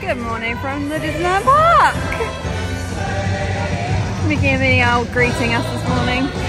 Good morning from the Disneyland Park. Mickey and Minnie are greeting us this morning.